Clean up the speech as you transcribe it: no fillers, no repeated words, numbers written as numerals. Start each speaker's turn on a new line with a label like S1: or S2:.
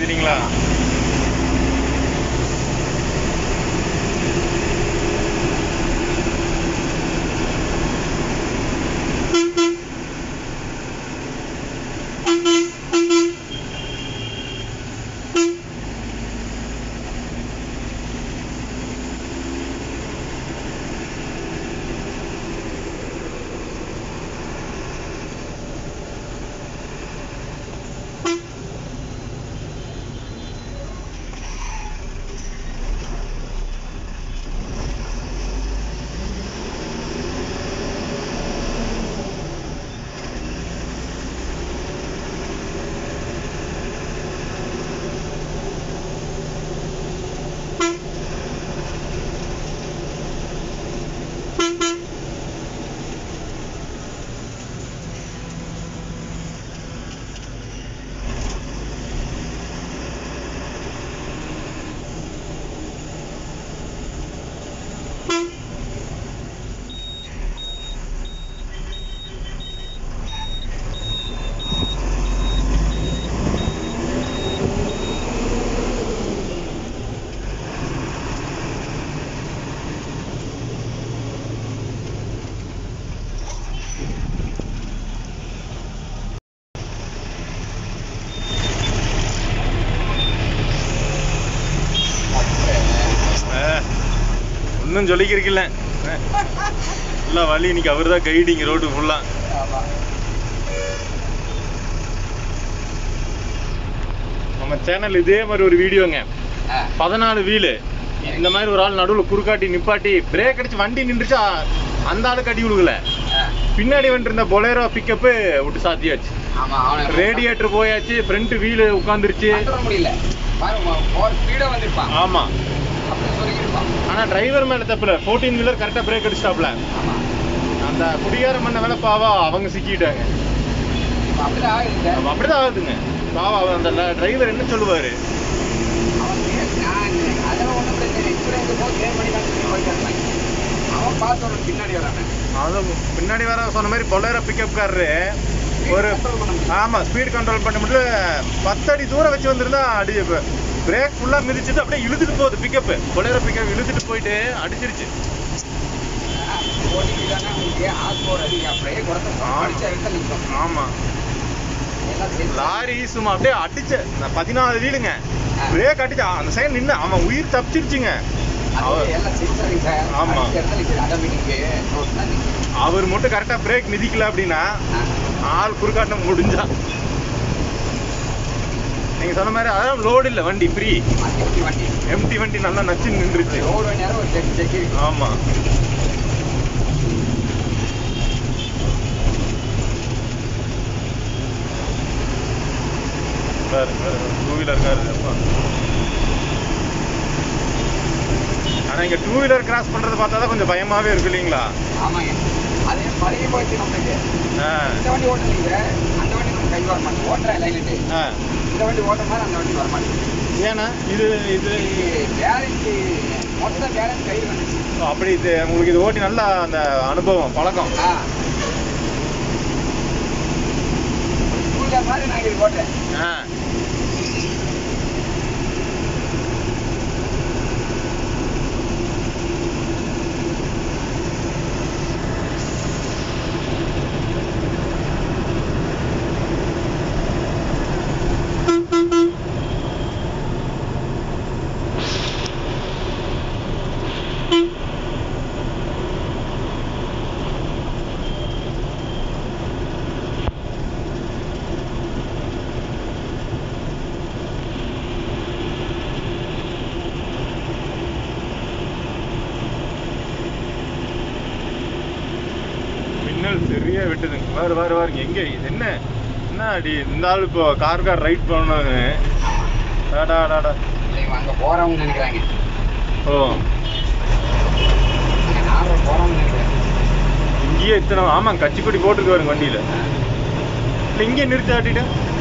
S1: சரிங்களா? ஒன்றும் சொல்லிக்கிறீங்கல்ல, இல்லை வழி இன்னைக்கு அவர் தான் கைடிங் ரோடு ஃபுல்லா. நம்ம சேனல் இதே மாதிரி ஒரு வீடியோங்க, 14 வீலு இந்த மாதிரி ஒரு ஆள் நடுவில் குறுக்காட்டி நிப்பாட்டி பிரேக் அடிச்சு வண்டி நின்றுச்சா அந்த ஆளுக்கு அடி விழுகல, பின்னாடி வந்துருந்த பொலேரோ பிக்கப்பு விட்டு சாத்தியாச்சு, ரேடியேட்டர் போயாச்சு, ஃப்ரண்ட் வீலு உட்காந்துருச்சு. ஆமா, ஆனா டிரைவர் மேல தப்புல, 14 வீலர் கரெக்டா பிரேக் அடிச்சாப்ல. அந்த குடியார மண்ண வேலை பாவா அவங்க சிக்கிட்டாங்க. அப்படிதான் ஆகுதுங்க பாவா. அந்த டிரைவர் என்ன சொல்லுவாரு, பின்னாடி வர சொன்ன மாதிரி பொலேரோ பிக்கப் காரரு ஒரு ஆமா ஸ்பீட் கண்ட்ரோல் பண்ண முடியல, 10 அடி தூரம் வச்சு வந்திருந்தா அடி பிரேக் ஃபுல்லா மிதிச்சுட்டு அப்படியே இழுத்துட்டு போகுது. பிக்கப் பொலேரோ பிக்கப் இழுத்துட்டு போயிட்டு அடிச்சிருச்சு. ஆமா, லாரி சும்மா அப்படியே அடிச்ச 14 வீலுங்க, பிரேக் அடிச்சா அந்த சைடு நின்று அவன் உயிர் தப்பிச்சிருச்சுங்க. ஆமா, அவர் மட்டும் கரெக்டா பிரேக் மிதிக்கல அப்படின்னா ஆள் குறுக்காட்டம் முடிஞ்சா. நீங்க சொன்ன மாதிரி அதான் லோடு இல்ல, வண்டி ஃப்ரீ, எம்டி வண்டி நல்லா நச்சு நின்றுச்சு. ஆமா, டூ வீலர் காரு. ஆனா இங்க டூ வீலர் கிராஸ் பண்றது பார்த்தா தான் கொஞ்சம் பயமாவே இருக்கு இல்லீங்களா? ஏன்னா இது அப்படி இது உங்களுக்கு இது ஓட்டி நல்லா அந்த அனுபவம் பழக்கம். சரியா விட்டுதுங்க. வாருங்க எங்க என்ன என்ன அடி இந்த ஆள் இப்போ கார் ரைட் பண்ணாங்க.
S2: அங்க போறவங்க நினைக்கிறாங்க.
S1: ஓ
S2: போறவங்க நினைக்கிறேன்.
S1: இங்கேயே இத்தனை ஆமாம் கச்சிப்படி போட்டுருக்கு வண்டியில. இங்கே நிறுத்தி ஆட்டிட்டேன்.